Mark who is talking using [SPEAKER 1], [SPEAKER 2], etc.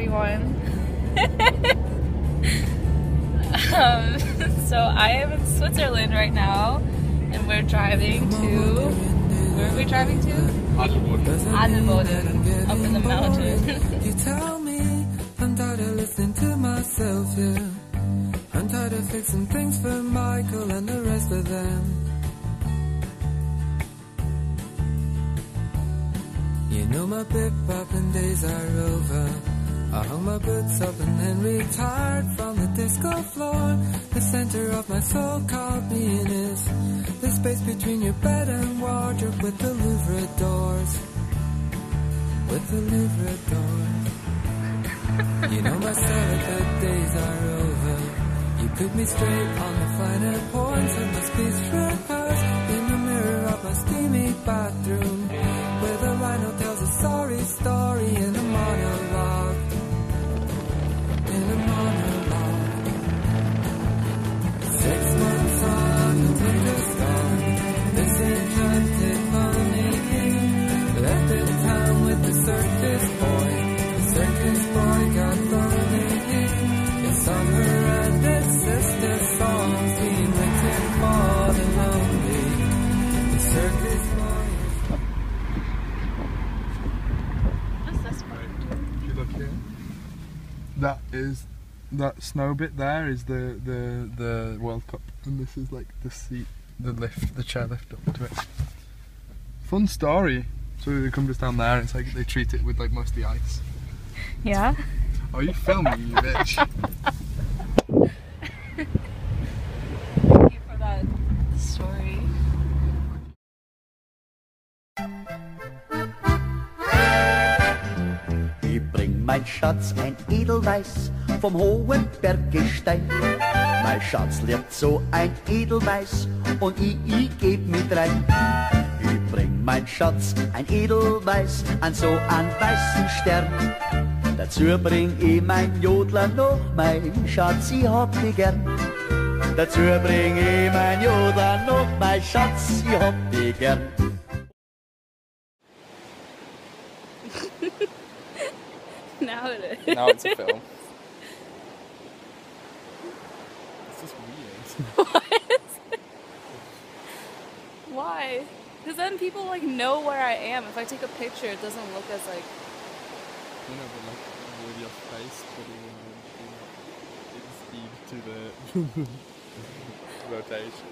[SPEAKER 1] everyone. So I am in Switzerland right now, and we're driving to, where are we driving to?
[SPEAKER 2] Adelboden.
[SPEAKER 1] Adelboden, up in the mountains.
[SPEAKER 3] You tell me I'm tired of listening to myself, yeah. I'm tired of fixing things for Michael and the rest of them. You know my bip-bopping days are over. I hung my boots up and then retired from the disco floor. The center of my so-called being is the space between your bed and wardrobe with the Louvre doors. With the Louvre doors. You know my celibate days are over. You put me straight on the finer points of my speech rehearse in the mirror of my steamy bathroom, where the rhino tells a sorry story in a monologue. In a monologue. 6 months on the winter storm, this enchanted lonely king left in town with the circus boy. The circus boy got lonely. It's summer and its sister songs being written for the lonely. The circus boy.
[SPEAKER 1] What's this part?
[SPEAKER 2] If you look here, that is, that snow bit there is the World Cup, and this is like the seat, the lift, the chair lift up to it. Fun story. So they come just down there, and it's like they treat it with like mostly ice.
[SPEAKER 1] Yeah?
[SPEAKER 2] Oh, you filming, you bitch.
[SPEAKER 1] Thank you for that story.
[SPEAKER 4] Ich bring mein Schatz ein Edelweiß vom hohen Berggestein. Mein Schatz liebt so ein Edelweiß und ich geb mit rein. Ich bring mein Schatz ein Edelweiß an so einen weißen Stern. Dazu bring ich mein Jodler noch, mein Schatz, ich hab dich gern. Dazu bring ich mein Jodler noch, mein Schatz, ich hab dich gern.
[SPEAKER 1] Now it is.
[SPEAKER 2] Now it's a film. It's just weird.
[SPEAKER 1] What? Why? Because then people like know where I am. If I take a picture, it doesn't look as like.
[SPEAKER 2] You know, but like with your face putting in speed to the rotation.